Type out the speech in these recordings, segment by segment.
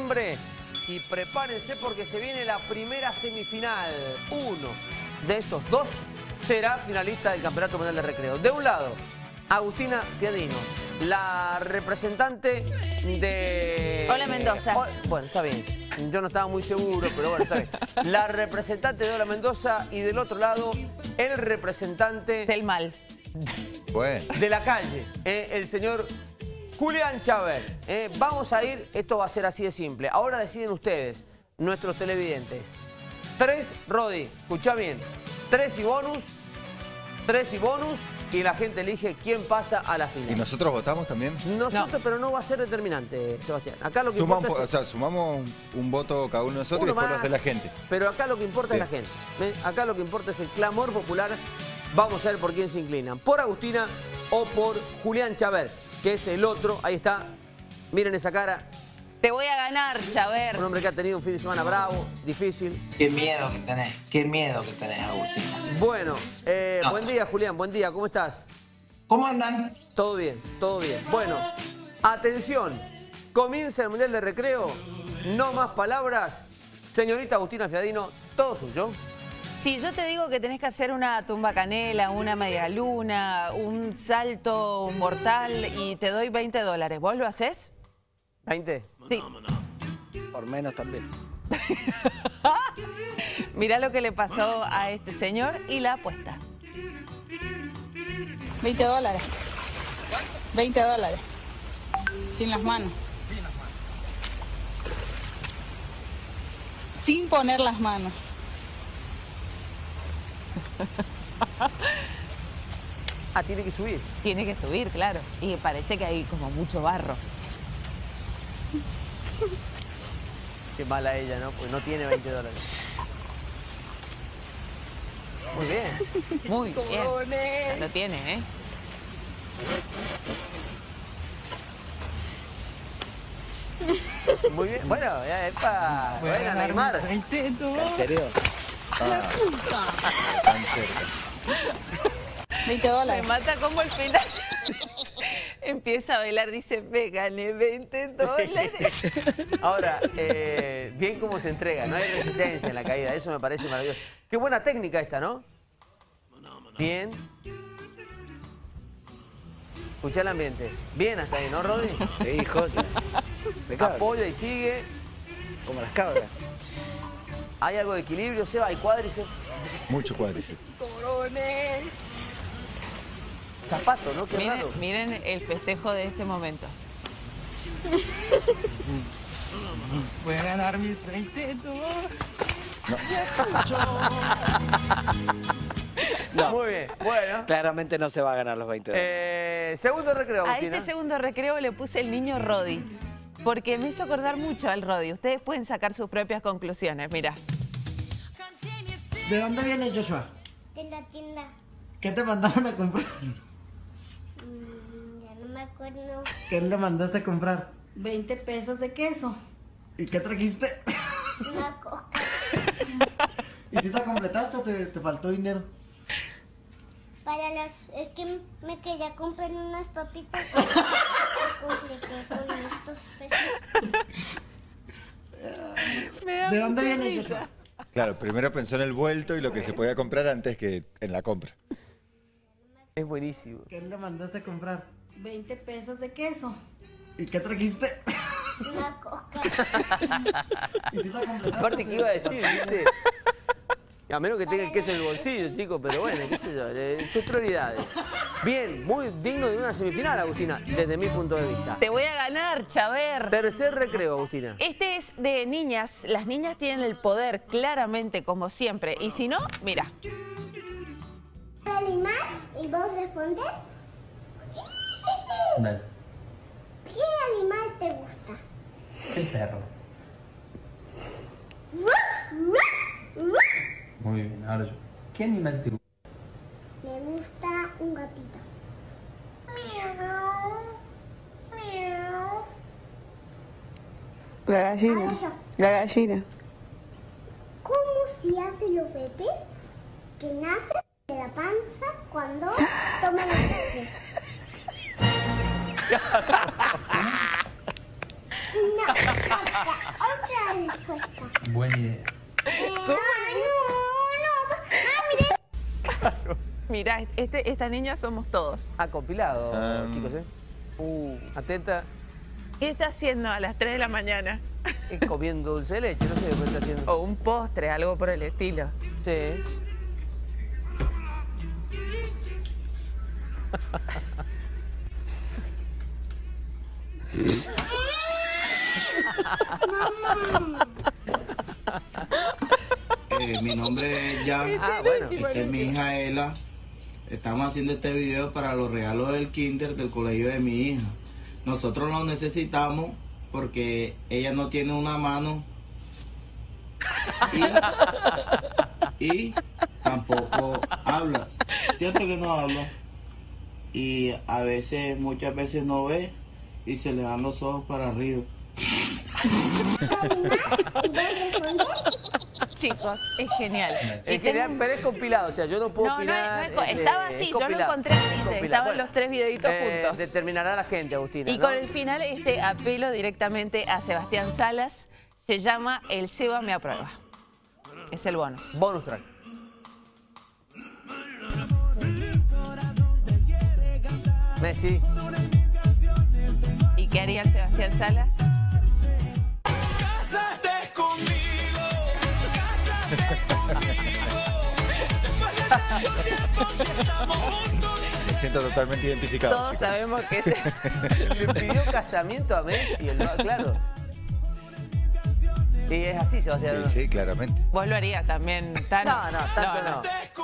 nombre y prepárense porque se viene la primera semifinal. Uno de estos dos será finalista del Campeonato Mundial de Recreo. De un lado, Agustina Fiadino, la representante de... Hola Mendoza. Bueno, está bien. Yo no estaba muy seguro, pero bueno, está bien. La representante de Hola Mendoza y del otro lado, el representante... Del mal. Bueno. De la calle, el señor Julián Chaver. Vamos a ir, esto va a ser así de simple. Ahora deciden ustedes, nuestros televidentes. 3, Rodi, escuchá bien. 3 y bonus, y la gente elige quién pasa a la final. ¿Y nosotros votamos también? Nosotros, No. pero no va a ser determinante, Sebastián. Acá lo que Sumamos, importa es... o sea, sumamos un voto cada uno de nosotros y después los de la gente. Pero acá lo que importa es la gente. Acá lo que importa es el clamor popular. Vamos a ver por quién se inclinan. ¿Por Agustina o por Julián Chaver? Que es el otro. Ahí está. Miren esa cara. Te voy a ganar, Chaver. Un hombre que ha tenido un fin de semana bravo, difícil. Qué miedo que tenés, Agustín. Bueno, buen día, Julián. Buen día. ¿Cómo estás? ¿Cómo andan? Todo bien, todo bien. Bueno, atención. Comienza el Mundial de Recreo. No más palabras. Señorita Agustina Fiadino, todo suyo. Si yo te digo que tenés que hacer una tumba canela, una media luna, un salto mortal y te doy $20, ¿vos lo haces? ¿20? Sí. Por menos también. Mirá lo que le pasó a este señor y la apuesta. $20. $20. Sin las manos. Sin poner las manos. Ah, tiene que subir. Tiene que subir, claro. Y parece que hay como mucho barro. Qué mala ella, ¿no? Pues no tiene $20. Muy bien. Muy bien. Lo tiene, ¿eh? Muy bien. Bueno, ya es para Neymar. Canchereo. Tan cerca. $20. Me mata como al final empieza a bailar, dice, me gané $20. Ahora, bien cómo se entrega, no hay resistencia en la caída, eso me parece maravilloso. Qué buena técnica esta, ¿no? Bien. Escuchá el ambiente. Bien hasta ahí, ¿no, Rodri? Sí, joya. Impecable. Apoya y sigue. Como las cabras. Hay algo de equilibrio, Seba, hay cuádriceps. Mucho cuádriceps. Zapato, ¿no? Qué raro. Miren el festejo de este momento. Voy a ganar mis $20. No. Muy bien, bueno. Claramente no se va a ganar los $20. Segundo recreo, A Agustina. este segundo recreo le puse el niño Rodi, porque me hizo acordar mucho al Rodi. Ustedes pueden sacar sus propias conclusiones, mira. ¿De dónde viene Joshua? De la tienda. ¿Qué te mandaron a comprar? Ya no me acuerdo. ¿Qué le mandaste a comprar? 20 pesos de queso. ¿Y qué trajiste? Una coca. ¿Y si te completaste o te faltó dinero? Es que me quería comprar unas papitas. Y completé con estos pesos. Me da ¿De dónde mucha viene risa. Joshua? Claro, primero pensó en el vuelto y lo que se podía comprar antes que en la compra. Es buenísimo. ¿Qué le mandaste a comprar? 20 pesos de queso. ¿Y qué trajiste? Una coca. ¿Y si te completaste? Aparte, ¿qué iba a decir? ¿Viste? A menos que tenga el queso en el bolsillo, chicos, pero bueno, qué sé yo, sus prioridades. Bien, muy digno de una semifinal, Agustina, desde mi punto de vista. Te voy a ganar, Chaver. Tercer recreo, Agustina. Este es de niñas. Las niñas tienen el poder, claramente, como siempre. Y si no, mira. ¿Animal? ¿Y vos respondes? Dale. ¿Qué animal te gusta? El perro. Muy bien, ahora yo. ¿Qué animal te gusta? Me gusta un gatito. Miau. Miau. La gallina. Ahora yo. La gallina. ¿Cómo se hacen los bebés que nacen de la panza cuando toman leche? No, Buena idea. Mirá, esta niña somos todos. Ha compilado, chicos, ¿eh? Atenta. ¿Qué está haciendo a las 3 de la mañana? Comiendo dulce de leche, no sé qué está haciendo. O un postre, algo por el estilo. Sí. Mi nombre es Jan. Bueno. Esta es mi hija Ela. Estamos haciendo este video para los regalos del kinder del colegio de mi hija. Nosotros lo necesitamos porque ella no tiene una mano y tampoco habla. Cierto que no habla. Y a veces, muchas veces no ve y se le dan los ojos para arriba. Chicos, es genial. Es genial, pero es compilado, o sea, yo no puedo opinar. Estaba así, yo lo encontré así, estaban Bueno, los 3 videitos juntos. Determinará la gente, Agustina, Y ¿no? con el final apelo directamente a Sebastián Salas, se llama El Seba me aprueba. Es el bonus. Bonus track. Messi. ¿Y qué haría el Sebastián Salas? Cásate conmigo, cásate conmigo. Me siento totalmente identificado. Todos chicos. sabemos que es... Le pidió casamiento a Messi, claro. Y es así, Sebastián. Sí, sí, claramente. Vos lo harías también, Tano. No, tanto no.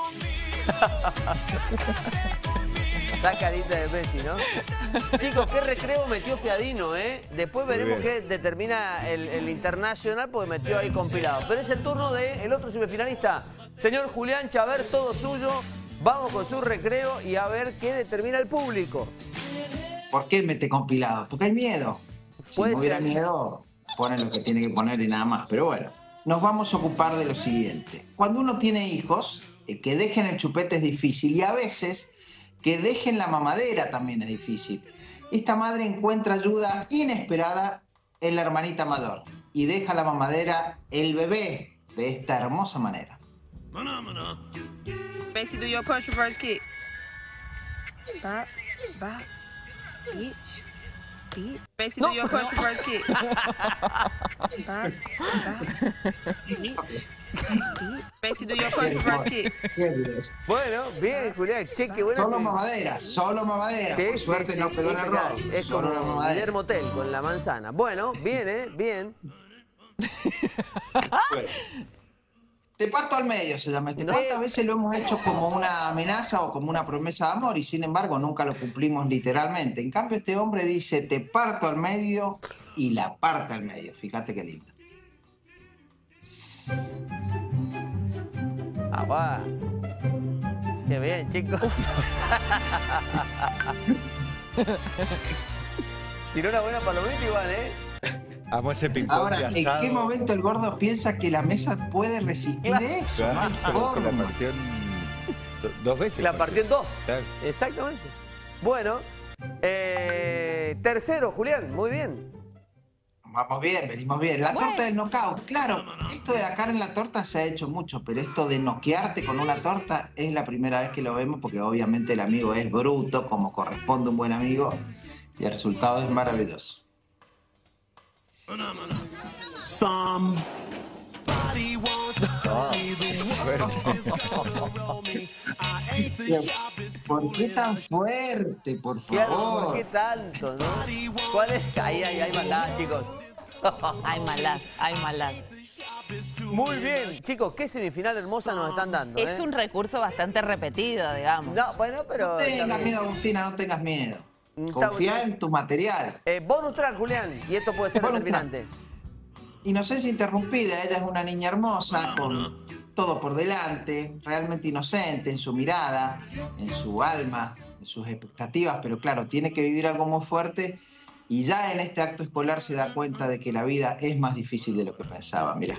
La carita de Messi, ¿no? Chicos, qué recreo metió Fiadino, ¿eh? Después veremos qué determina el Internacional, porque metió ahí compilado. Pero es el turno del otro semifinalista. Señor Julián Chaver, todo suyo. Vamos con su recreo y a ver qué determina el público. ¿Por qué mete compilado? Porque hay miedo. Si Puede no hubiera ser. miedo, pone lo que tiene que poner y nada más. Pero bueno, nos vamos a ocupar de lo siguiente. Cuando uno tiene hijos, que dejen el chupete es difícil y a veces que dejen la mamadera también es difícil. Esta madre encuentra ayuda inesperada en la hermanita mayor y deja la mamadera el bebé de esta hermosa manera. Messi, do your push reverse kick. Bop, bop, bitch, bitch. Messi, do your push reverse kick. Bop, bop, bitch. Messi, do your push reverse kick. Bueno, bien, Julián. Che, qué buena. Solo mamadera, solo mamadera. Sí, Por sí, suerte sí, no pegó en el impecable. rol. Es Solo una como mamadera. Guillermo Tell con la manzana. Bueno, bien, bien. Bueno. Te parto al medio se llama este. ¿Cuántas veces lo hemos hecho como una amenaza o como una promesa de amor y sin embargo nunca lo cumplimos literalmente? En cambio este hombre dice te parto al medio y la parte al medio. Fíjate qué lindo. Ah, va. Qué bien, chicos. Tiró una buena palomita igual, ¿eh? Amo ese ping-pong Ahora, de ¿en asado. qué momento el gordo piensa que la mesa puede resistir eso? No hay Claro, forma. la partió dos veces. La partió en dos. Claro. Exactamente. Bueno, tercero, Julián, muy bien. Vamos bien, venimos bien. La torta del knockout, claro, esto de la cara en la torta se ha hecho mucho, pero esto de noquearte con una torta es la primera vez que lo vemos porque obviamente el amigo es bruto, como corresponde un buen amigo, y el resultado es maravilloso. ¿Por qué tan fuerte, por Claro, favor? ¿por qué tanto, no? ¿Cuál es? Ahí hay maldad, chicos. Hay maldad, hay maldad. Muy bien, chicos, qué semifinal hermosa nos están dando, Es un recurso bastante repetido, digamos. No, bueno, pero... No tengas miedo, Agustina, no tengas miedo. Confía en tu material. Bonus track, Julián, y esto puede ser Bonus determinante. Inocencia interrumpida, ella es una niña hermosa, con todo por delante, realmente inocente en su mirada, en su alma, en sus expectativas, pero claro, tiene que vivir algo muy fuerte y ya en este acto escolar se da cuenta de que la vida es más difícil de lo que pensaba, mira.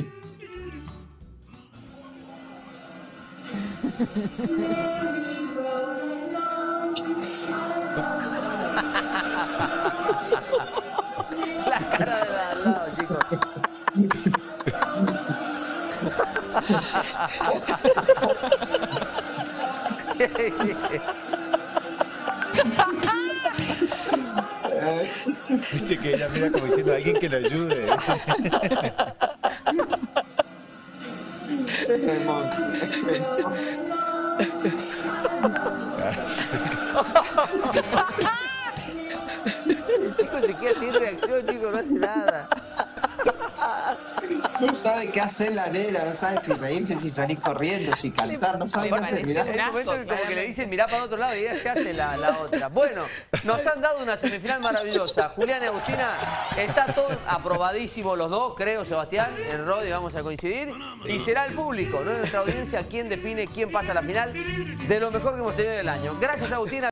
La cara de al lado, chicos. Viste que ella mira como diciendo a alguien que le ayude. El chico se queda sin reacción, chico, no hace nada. No sabe qué hacer la nena, no sabe si reírse, si salir corriendo, si cantar, no sabe qué hacer. Mirá. En un momento como que le dicen mirá para otro lado y ella se hace la otra. Bueno, nos han dado una semifinal maravillosa. Julián y Agustina, está todo aprobadísimo los dos, creo, Sebastián, en Rodi vamos a coincidir. Y será el público, no nuestra audiencia, quien define quién pasa a la final de lo mejor que hemos tenido del año. Gracias, Agustina.